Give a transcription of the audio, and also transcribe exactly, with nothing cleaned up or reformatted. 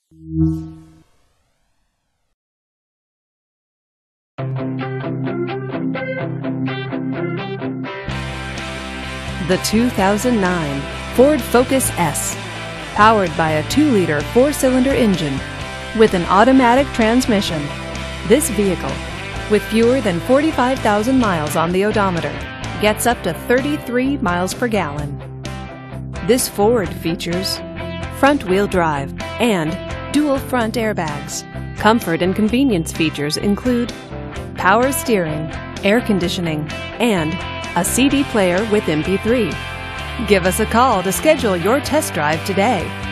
The two thousand nine Ford Focus S, powered by a two liter four-cylinder engine with an automatic transmission. This vehicle, with fewer than forty-five thousand miles on the odometer, gets up to thirty-three miles per gallon. This Ford features front-wheel drive and dual front airbags. Comfort and convenience features include power steering, air conditioning, and a C D player with M P three. Give us a call to schedule your test drive today.